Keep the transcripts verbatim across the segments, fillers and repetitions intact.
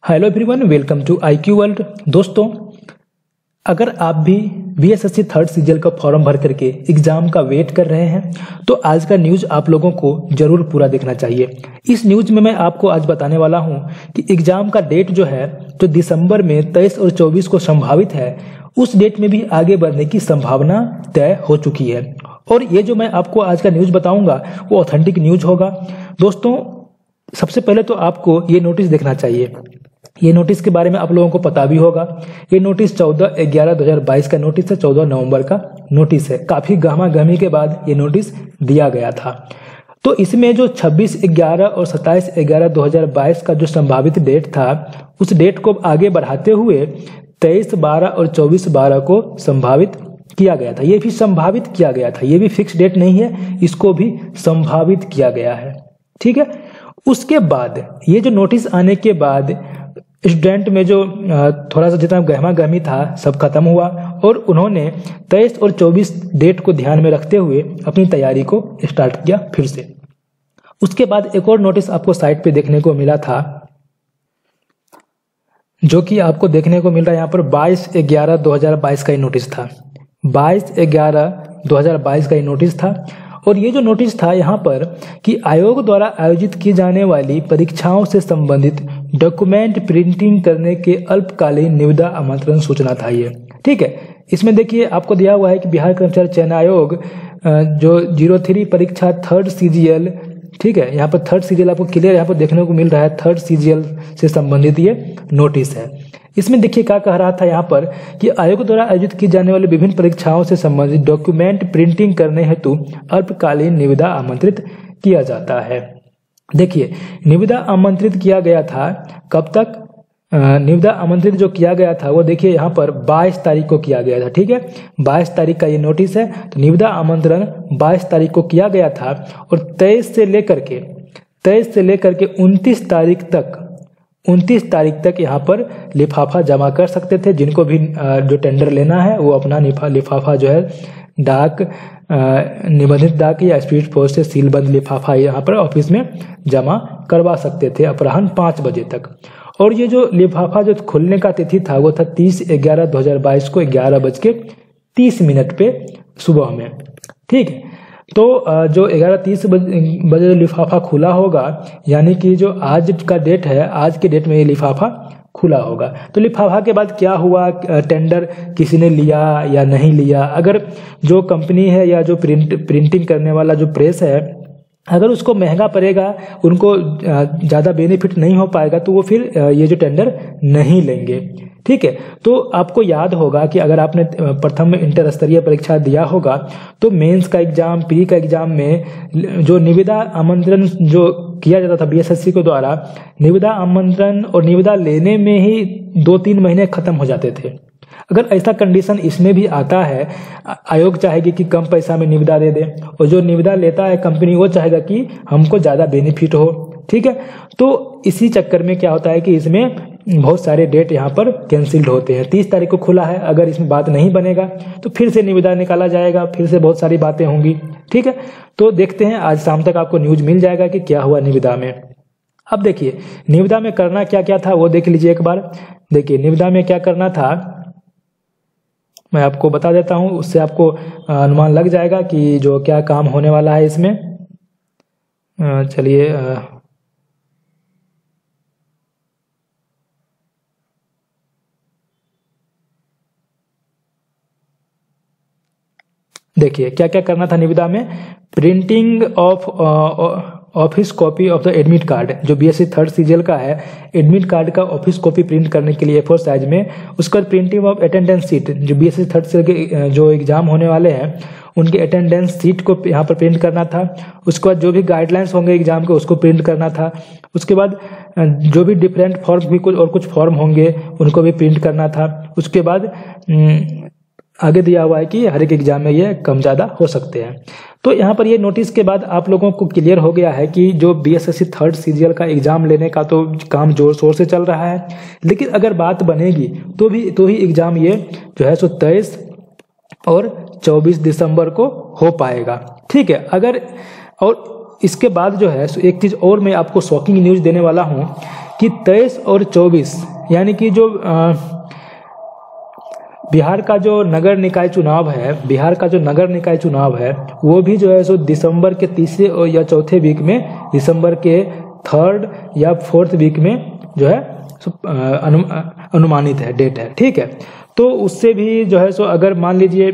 Hello everyone, welcome to I Q world. दोस्तों, अगर आप भी B S S C third CGL का फॉर्म भर करके एग्जाम का वेट कर रहे हैं तो आज का न्यूज आप लोगों को जरूर पूरा देखना चाहिए। इस न्यूज में मैं आपको आज बताने वाला हूं कि एग्जाम का डेट जो है जो दिसंबर में तेईस और चौबीस को संभावित है, उस डेट में भी आगे बढ़ने की संभावना तय हो चुकी है। और ये जो मैं आपको आज का न्यूज बताऊंगा वो ऑथेंटिक न्यूज होगा। दोस्तों, सबसे पहले तो आपको ये नोटिस देखना चाहिए। ये नोटिस के बारे में आप लोगों को पता भी होगा। ये नोटिस चौदह ग्यारह दो हजार बाईस का नोटिस है, चौदह नवंबर का नोटिस है। काफी गहमा गहमी के बाद ये नोटिस दिया गया था। तो इसमें जो छब्बीस ग्यारह और सत्ताईस ग्यारह दो हजार बाईस का जो संभावित डेट था, उस डेट को आगे बढ़ाते हुए तेईस बारह और चौबीस बारह को संभावित किया गया था। ये भी संभावित किया गया था, ये भी फिक्स डेट नहीं है, इसको भी संभावित किया गया है। ठीक है। उसके बाद ये जो नोटिस आने के बाद स्टूडेंट में जो थोड़ा सा जितना गहमा गहमी था सब खत्म हुआ और उन्होंने तेईस और चौबीस डेट को ध्यान में रखते हुए अपनी तैयारी को स्टार्ट किया फिर से। उसके बाद एक और नोटिस आपको साइट पे देखने को मिला था, जो कि आपको देखने को मिल रहा है यहाँ पर बाईस ग्यारह दो हजार बाईस का ही नोटिस था। बाईस ग्यारह दो हजार बाईस का ही नोटिस था। और ये जो नोटिस था यहाँ पर कि आयोग द्वारा आयोजित की जाने वाली परीक्षाओं से संबंधित डॉक्यूमेंट प्रिंटिंग करने के अल्पकालीन निविदा आमंत्रण सूचना था ये। ठीक है। इसमें देखिए आपको दिया हुआ है कि बिहार कर्मचारी चयन आयोग जो जीरो थ्री परीक्षा थर्ड सीजीएल, ठीक है, यहाँ पर थर्ड सीजीएल आपको क्लियर यहाँ पर देखने को मिल रहा है। थर्ड सीजीएल से संबंधित ये नोटिस है। इसमें देखिए क्या कह रहा था यहाँ पर कि आयोग द्वारा आयोजित की जाने वाली विभिन्न परीक्षाओं से संबंधित डॉक्यूमेंट प्रिंटिंग करने हेतु अल्पकालीन निविदा आमंत्रित किया जाता है। देखिए, निविदा आमंत्रित किया गया था कब तक? निविदा आमंत्रित जो किया गया था वो देखिए यहाँ पर बाईस तारीख को किया गया था। ठीक है, बाईस तारीख का ये नोटिस है। तो निविदा आमंत्रण बाईस तारीख को किया गया था और तेईस से लेकर के तेईस से लेकर के उनतीस तारीख तक उनतीस तारीख तक यहाँ पर लिफाफा जमा कर सकते थे। जिनको भी जो टेंडर लेना है वो अपना लिफाफा जो है डाक, निबंधित डाक या स्पीड पोस्ट से सीलबंद लिफाफा यहाँ पर ऑफिस में जमा करवा सकते थे अपराह्न पाँच बजे तक। और ये जो लिफाफा जो खुलने का तिथि था वो था तीस ग्यारह दो हजार बाईस को ग्यारह बज के तीस मिनट पे सुबह में। ठीक है। तो जो ग्यारह तीस बजे लिफाफा खुला होगा, यानी कि जो आज का डेट है, आज के डेट में ये लिफाफा खुला होगा। तो लिफाफा के बाद क्या हुआ, टेंडर किसी ने लिया या नहीं लिया, अगर जो कंपनी है या जो प्रिंट प्रिंटिंग करने वाला जो प्रेस है, अगर उसको महंगा पड़ेगा, उनको ज़्यादा बेनिफिट नहीं हो पाएगा, तो वो फिर ये जो टेंडर नहीं लेंगे। ठीक है। तो आपको याद होगा कि अगर आपने प्रथम इंटर स्तरीय परीक्षा दिया होगा तो मेंस का एग्जाम, प्री का एग्जाम में जो निविदा आमंत्रण जो किया जाता था बी एस एस सी के द्वारा, निविदा आमंत्रण और निविदा लेने में ही दो तीन महीने खत्म हो जाते थे। अगर ऐसा कंडीशन इसमें भी आता है, आयोग चाहेगी कि कम पैसा में निविदा दे दे और जो निविदा लेता है कंपनी वो चाहेगा कि हमको ज़्यादा बेनिफिट हो। ठीक है। तो इसी चक्कर में क्या होता है कि इसमें बहुत सारे डेट यहाँ पर कैंसिल्ड होते हैं। तीस तारीख को खुला है, अगर इसमें बात नहीं बनेगा तो फिर से निविदा निकाला जाएगा, फिर से बहुत सारी बातें होंगी। ठीक है। तो देखते हैं, आज शाम तक आपको न्यूज मिल जाएगा कि क्या हुआ निविदा में। अब देखिए निविदा में करना क्या क्या था वो देख लीजिए एक बार। देखिए निविदा में क्या करना था मैं आपको बता देता हूँ, उससे आपको अनुमान लग जाएगा कि जो क्या काम होने वाला है इसमें। चलिए, देखिए क्या क्या करना था निविदा में। Printing of office copy of the admit card, जो B S C third CGL का है, एडमिट कार्ड का ऑफिस कॉपी प्रिंट करने के लिए ए फोर साइज में। उसके बाद प्रिंटिंग ऑफ अटेंडेंस सीट, जो B S C third CGL के जो एग्जाम होने वाले हैं उनके अटेंडेंस सीट को यहाँ पर प्रिंट करना था। उसके बाद जो भी गाइडलाइंस होंगे एग्जाम के उसको प्रिंट करना था। उसके बाद जो भी डिफरेंट फॉर्म भी कुछ और कुछ फॉर्म होंगे उनको भी प्रिंट करना था। उसके बाद आगे दिया हुआ है कि हर एक एग्जाम में ये कम ज़्यादा हो सकते हैं। तो यहाँ पर ये नोटिस के बाद आप लोगों को क्लियर हो गया है कि जो B S S C third CGL का एग्जाम लेने का तो काम जोर शोर से चल रहा है, लेकिन अगर बात बनेगी तो भी तो ही एग्जाम ये जो है सो तेईस और चौबीस दिसंबर को हो पाएगा। ठीक है। अगर और इसके बाद जो है एक चीज़ और मैं आपको शॉकिंग न्यूज़ देने वाला हूँ कि तेईस और चौबीस यानी कि जो आ, बिहार का जो नगर निकाय चुनाव है बिहार का जो नगर निकाय चुनाव है वो भी जो है सो दिसंबर के तीसरे और या चौथे वीक में, दिसंबर के थर्ड या फोर्थ वीक में जो है सो अनु, अनुमानित है, डेट है। ठीक है, तो उससे भी जो है सो अगर मान लीजिए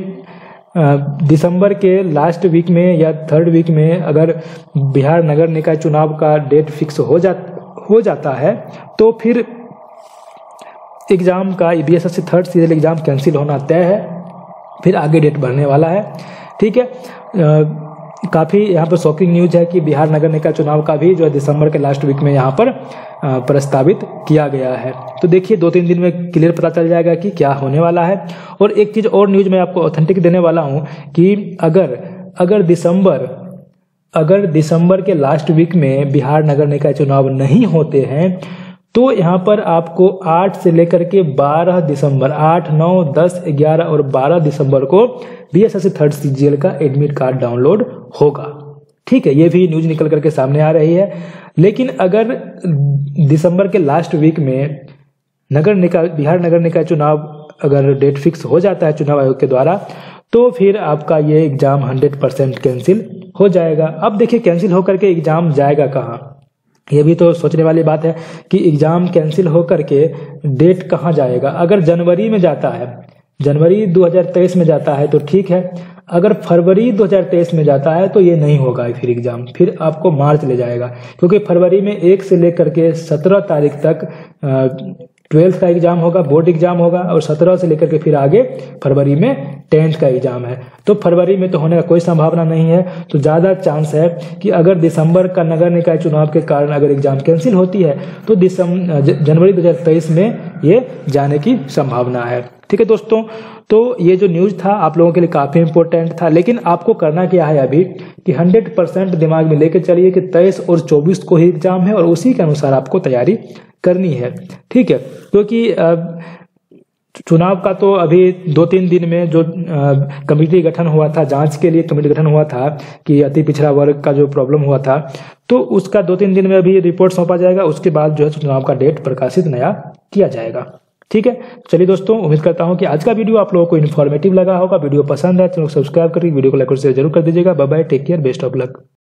दिसंबर के लास्ट वीक में या थर्ड वीक में अगर बिहार नगर निकाय चुनाव का डेट फिक्स हो जा हो जाता है तो फिर एग्ज़ाम का B S S C third CGL exam cancel होना तय है, फिर आगे डेट बढ़ने वाला है। ठीक है, काफ़ी यहाँ पर शॉकिंग न्यूज है कि बिहार नगर निकाय चुनाव का भी जो है दिसंबर के लास्ट वीक में यहाँ पर प्रस्तावित किया गया है। तो देखिए दो तीन दिन में क्लियर पता चल जाएगा कि क्या होने वाला है। और एक चीज़ और न्यूज मैं आपको ऑथेंटिक देने वाला हूँ कि अगर अगर दिसंबर अगर दिसंबर के लास्ट वीक में बिहार नगर निकाय चुनाव नहीं होते हैं तो यहाँ पर आपको आठ से लेकर के बारह दिसंबर, आठ, नौ, दस, ग्यारह और बारह दिसंबर को B S S C third C G L का एडमिट कार्ड डाउनलोड होगा। ठीक है, ये भी न्यूज निकल करके सामने आ रही है। लेकिन अगर दिसंबर के लास्ट वीक में नगर निकाय बिहार नगर निकाय चुनाव अगर डेट फिक्स हो जाता है चुनाव आयोग के द्वारा तो फिर आपका ये एग्जाम हंड्रेड परसेंट कैंसिल हो जाएगा। अब देखिए कैंसिल होकर के एग्जाम जाएगा कहाँ, ये भी तो सोचने वाली बात है कि एग्जाम कैंसिल होकर के डेट कहाँ जाएगा। अगर जनवरी में जाता है, जनवरी दो हज़ार तेईस में जाता है तो ठीक है, अगर फरवरी दो हज़ार तेईस में जाता है तो ये नहीं होगा फिर एग्जाम, फिर आपको मार्च ले जाएगा, क्योंकि फरवरी में एक से लेकर के सत्रह तारीख तक ट्वेल्थ का एग्जाम होगा, बोर्ड एग्जाम होगा, और सत्रह से लेकर के फिर आगे फरवरी में टेंथ का एग्जाम है। तो फरवरी में तो होने का कोई संभावना नहीं है। तो ज़्यादा चांस है कि अगर दिसंबर का नगर निकाय चुनाव के कारण अगर एग्जाम कैंसिल होती है तो दिसंबर जनवरी दो हज़ार तेईस में ये जाने की संभावना है। ठीक है दोस्तों, तो ये जो न्यूज़ था आप लोगों के लिए काफ़ी इंपॉर्टेंट था। लेकिन आपको करना क्या है अभी कि हंड्रेड परसेंट दिमाग में लेकर चलिए कि तेईस और चौबीस को ही एग्जाम है और उसी के अनुसार आपको तैयारी करनी है। ठीक है, क्योंकि चुनाव का तो अभी दो तीन दिन में जो कमेटी गठन हुआ था, जांच के लिए कमेटी गठन हुआ था कि अति पिछड़ा वर्ग का जो प्रॉब्लम हुआ था, तो उसका दो तीन दिन में अभी रिपोर्ट सौंपा जाएगा। उसके बाद जो है चुनाव का डेट प्रकाशित नया किया जाएगा। ठीक है, चलिए दोस्तों, उम्मीद करता हूं कि आज का वीडियो आप लोगों को इन्फॉर्मेटिव लगा होगा। वीडियो पसंद है चैनल को सब्सक्राइब करके वीडियो को लाइक और शेयर जरूर कर दीजिएगा। Bye bye, take care, best of luck.